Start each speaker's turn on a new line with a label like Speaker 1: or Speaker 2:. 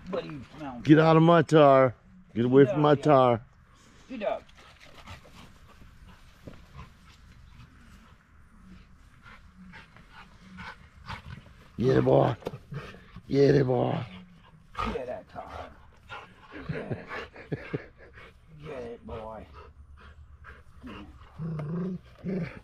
Speaker 1: buddy mountain.
Speaker 2: Get out of my tire. Get away from my tire.
Speaker 1: Get up.
Speaker 2: Get it, boy. Get it, boy.
Speaker 1: Get that tire. Get it. Get it, boy. Yeah.